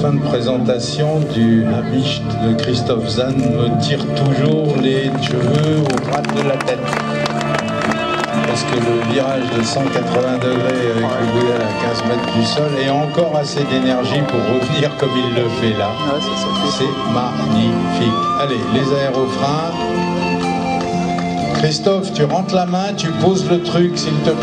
fin de présentation du Habicht de Christophe Zahn me tire toujours les cheveux au ras de la tête. Parce que le virage de 180 degrés avec le Goodell à 15 mètres du sol est encore assez d'énergie pour revenir comme il le fait là. C'est magnifique. Allez, les aérofreins. Christophe, tu rentres la main, tu poses le truc s'il te plaît.